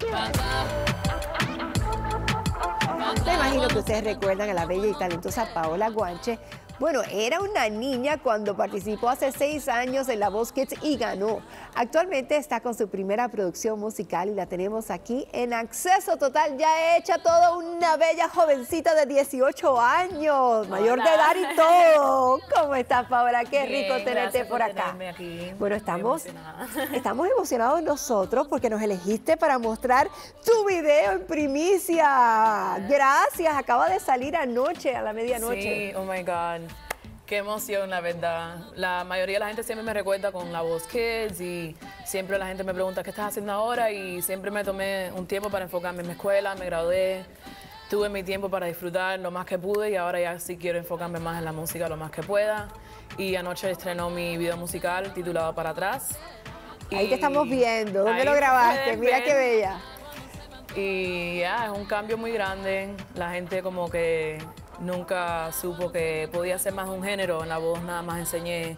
gracias. Me imagino que ustedes recuerdan a la bella y talentosa Paola Guanche. Bueno, era una niña cuando participó hace 6 años en La Voz Kids y ganó. Actualmente está con su primera producción musical y la tenemos aquí en Acceso Total, ya hecha toda una bella jovencita de 18 años, mayor de edad y todo. ¿Cómo estás, Paola? Qué rico tenerte por acá. Aquí. Bueno, estamos emocionados nosotros porque nos elegiste para mostrar tu video en primicia. Gracias, acaba de salir anoche, a la medianoche. Sí, oh my God. Qué emoción, la verdad. La mayoría de la gente siempre me recuerda con La Voz Kids y siempre la gente me pregunta qué estás haciendo ahora y siempre me tomé un tiempo para enfocarme en mi escuela, me gradué, tuve mi tiempo para disfrutar lo más que pude y ahora ya sí quiero enfocarme más en la música lo más que pueda. Y anoche estrenó mi video musical titulado Para Atrás. Ahí te estamos viendo. ¿Dónde lo grabaste? Mira qué bella. Y ya, es un cambio muy grande. La gente como que nunca supo que podía ser más de un género. En La Voz nada más enseñé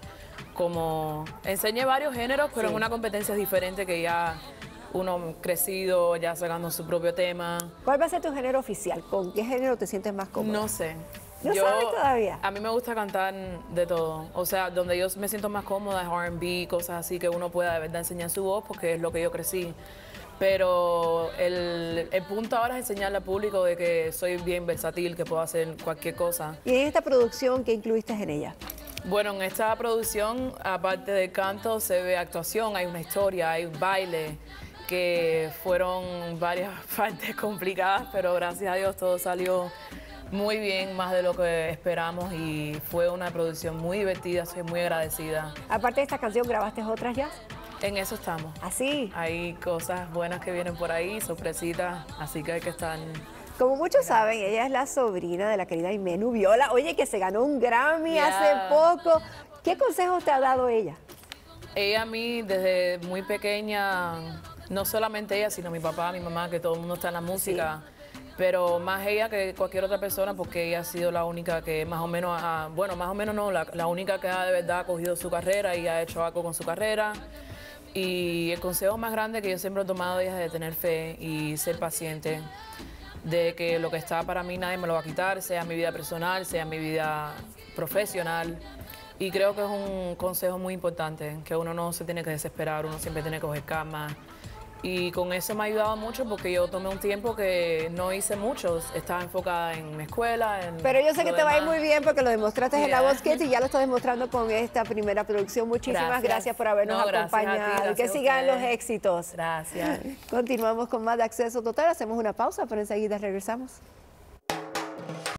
varios géneros, pero en una competencia diferente que ya uno crecido, ya sacando su propio tema. ¿Cuál va a ser tu género oficial? ¿Con qué género te sientes más cómodo? No sé. ¿No sabes todavía? A mí me gusta cantar de todo. O sea, donde yo me siento más cómoda es R&B, cosas así que uno pueda de verdad enseñar su voz porque es lo que yo crecí. Pero el punto ahora es enseñarle al público de que soy bien versátil, que puedo hacer cualquier cosa. ¿Y en esta producción qué incluiste en ella? Bueno, en esta producción, aparte del canto, se ve actuación, hay una historia, hay un baile, que fueron varias partes complicadas, pero gracias a Dios todo salió muy bien, más de lo que esperamos y fue una producción muy divertida, soy muy agradecida. Aparte de esta canción, ¿grabaste otras ya? En eso estamos. ¿Así? Hay cosas buenas que vienen por ahí, sorpresitas, así que hay que estar... Como muchos saben, ella es la sobrina de la querida Aimee Nubiola. Oye, que se ganó un Grammy hace poco. ¿Qué consejos te ha dado ella? Ella a mí, desde muy pequeña, no solamente ella, sino mi papá, mi mamá, que todo el mundo está en la música, pero más ella que cualquier otra persona, porque ella ha sido la única que más o menos, bueno, más o menos no, la única que ha de verdad cogido su carrera y ha hecho algo con su carrera. Y el consejo más grande que yo siempre he tomado de ella es de tener fe y ser paciente, de que lo que está para mí nadie me lo va a quitar, sea mi vida personal, sea mi vida profesional. Y creo que es un consejo muy importante, que uno no se tiene que desesperar, uno siempre tiene que coger calma. Y con eso me ha ayudado mucho porque yo tomé un tiempo que no hice mucho, estaba enfocada en mi escuela. Pero yo sé que te va a ir muy bien porque lo demostraste en La Voz Kids y ya lo estás demostrando con esta primera producción. Muchísimas gracias por habernos acompañado y que sigan los éxitos. Gracias. Continuamos con más de Acceso Total, hacemos una pausa, pero enseguida regresamos.